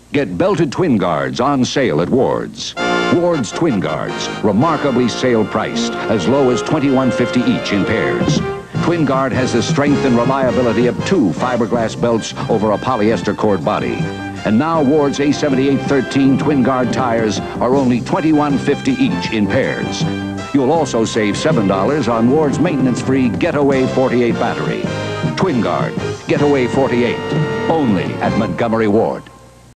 Get belted twin guards on sale at Ward's. Ward's Twin Guards, remarkably sale priced, as low as $21.50 each in pairs. Twin Guard has the strength and reliability of 2 fiberglass belts over a polyester cord body. And now Ward's A7813 Twin Guard tires are only $21.50 each in pairs. You'll also save $7 on Ward's maintenance-free Getaway 48 battery. Twin Guard, Getaway 48, only at Montgomery Ward.